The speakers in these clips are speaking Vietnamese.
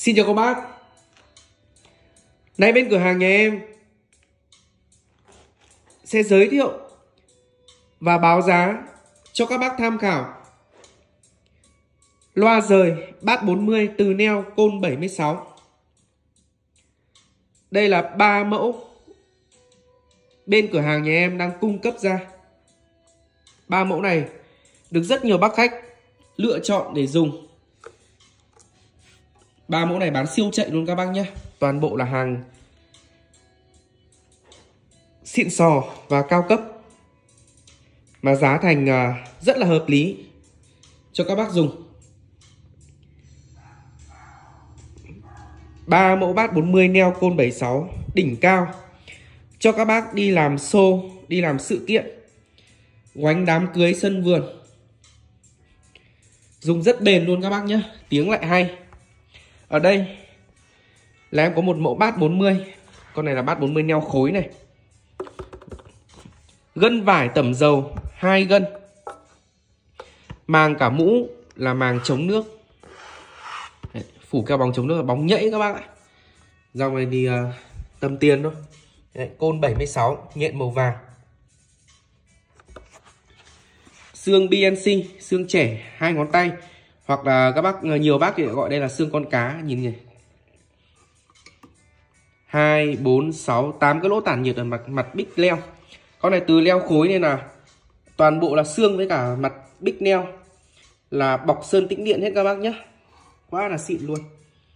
Xin chào các bác. Nay bên cửa hàng nhà em sẽ giới thiệu và báo giá cho các bác tham khảo loa rời Bass 40 từ neo côn 76. Đây là 3 mẫu bên cửa hàng nhà em đang cung cấp ra. 3 mẫu này được rất nhiều bác khách lựa chọn để dùng. 3 mẫu này bán siêu chạy luôn các bác nhé. Toàn bộ là hàng xịn sò và cao cấp, mà giá thành rất là hợp lý cho các bác dùng. 3 mẫu Bass 40 neo côn 76 đỉnh cao cho các bác đi làm show, đi làm sự kiện, oánh đám cưới, sân vườn. Dùng rất bền luôn các bác nhé, tiếng lại hay. Ở đây là em có một mẫu Bass 40. Con này là Bass 40 neo khối này. Gân vải tẩm dầu 2 gân. Màng cả mũ là màng chống nước. Đấy, phủ keo bóng chống nước là bóng nhẫy các bác ạ. Dòng này thì tầm tiền thôi. Đấy, côn 76 nhện màu vàng. Xương BNC, xương trẻ 2 ngón tay, hoặc là các bác, nhiều bác thì gọi đây là xương con cá. Nhìn này, 2, 4, 6, 8 cái lỗ tản nhiệt ở mặt bích leo. Con này từ leo khối nên là toàn bộ là xương với cả mặt bích neo là bọc sơn tĩnh điện hết các bác nhé. Quá là xịn luôn.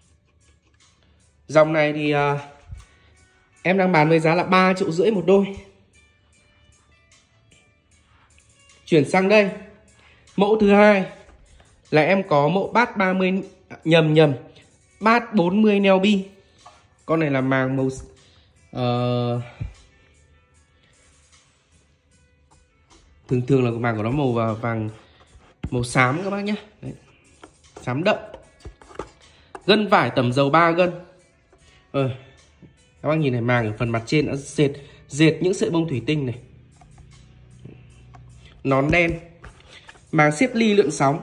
Dòng này thì em đang bán với giá là 3,5 triệu một đôi. Chuyển sang đây, mẫu thứ hai là em có mẫu Bass 30 Bass 40 neo bi. Con này là màng màu thường là màng của nó màu vàng, màu xám các bác nhé. Đấy, xám đậm. Gân vải tẩm dầu 3 gân. Các bác nhìn này, màng ở phần mặt trên đã dệt những sợi bông thủy tinh này. Nón đen, màng xếp ly lượn sóng.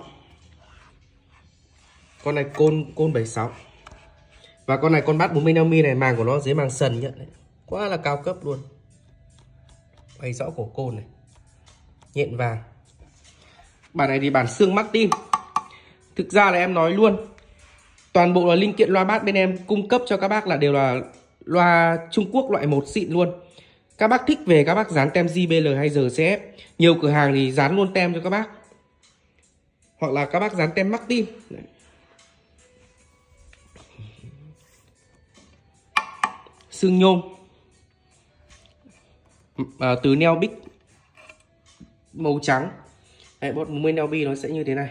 Con này côn 76. Và con này con Bass 40 neo mi này, màng của nó dưới màng sần nhá. Quá là cao cấp luôn. Bày rõ cổ côn này, nhện vàng. Bản này thì bản xương Martin. Thực ra là em nói luôn, toàn bộ là linh kiện loa bass bên em cung cấp cho các bác là đều là loa Trung Quốc loại 1 xịn luôn. Các bác thích về các bác dán tem JBL hay RCF. Nhiều cửa hàng thì dán luôn tem cho các bác, hoặc là các bác dán tem Martin. Xương nhôm từ neo bích màu trắng. Đấy, Bass 40 neo bi nó sẽ như thế này.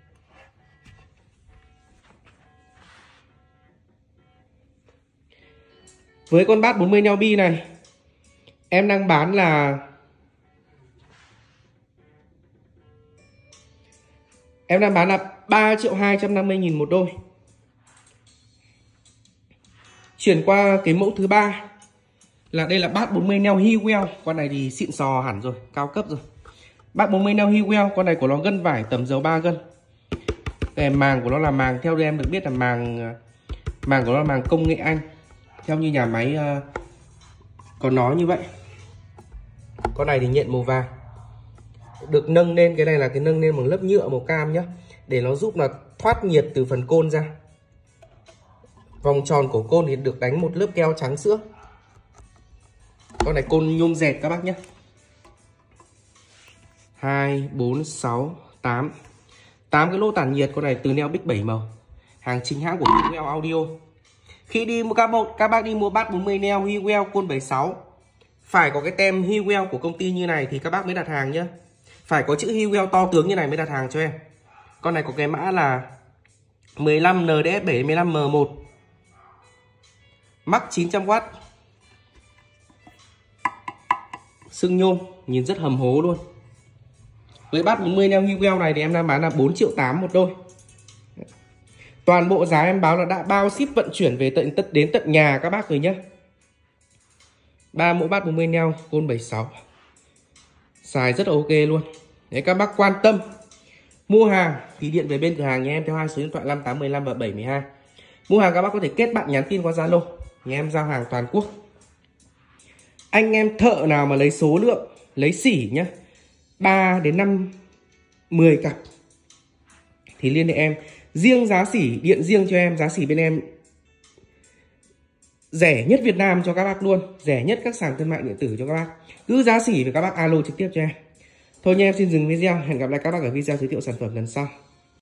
Với con Bass 40 neo bi này em đang bán là em đang bán là 3.250.000 một đôi. Chuyển qua cái mẫu thứ ba là đây là Bass 40 neo Hewell. Con này thì xịn sò hẳn rồi, cao cấp rồi. Bass 40 neo Hewell, con này của nó gân vải tẩm dầu 3 gân. Cái màng của nó là màng, theo em được biết là màng của nó là màng công nghệ Anh, theo như nhà máy có nói như vậy. Con này thì nhện màu vàng, được nâng lên, cái này là cái nâng lên bằng lớp nhựa màu cam nhá, để nó giúp là thoát nhiệt từ phần côn ra. Vòng tròn của côn thì được đánh một lớp keo trắng sữa. Con này côn nhôm dệt các bác nhé. 2, 4, 6, 8 8 cái lỗ tản nhiệt. Con này từ neo bích 7 màu, hàng chính hãng của Hewell Audio. Khi đi các bác đi mua Bass 40 neo Hewell côn 76 phải có cái tem Hewell của công ty như này thì các bác mới đặt hàng nhé. Phải có chữ Hewell to tướng như này mới đặt hàng cho em. Con này có cái mã là 15 NDS 75 M1, mắc 900W. Xương nhôm nhìn rất hầm hố luôn. Với Bass 40 neo Hewell này thì em đang bán là 4,8 triệu một đôi. Toàn bộ giá em báo là đã bao ship vận chuyển về đến tận nhà các bác rồi nhé. 3 mẫu Bass 40 neo côn 76 xài rất là ok luôn. Đấy, các bác quan tâm mua hàng thì điện về bên cửa hàng nhà em theo hai số điện thoại 5815 và 712. Mua hàng các bác có thể kết bạn nhắn tin qua Zalo, nhà em giao hàng toàn quốc. Anh em thợ nào mà lấy số lượng, lấy xỉ nhá, 3 đến 5, 10 cặp thì liên hệ em. Riêng giá xỉ, điện riêng cho em, giá xỉ bên em rẻ nhất Việt Nam cho các bác luôn, rẻ nhất các sàn thương mại điện tử cho các bác. Cứ giá xỉ thì các bác alo trực tiếp cho em. Thôi nha, em xin dừng video, hẹn gặp lại các bác ở video giới thiệu sản phẩm lần sau.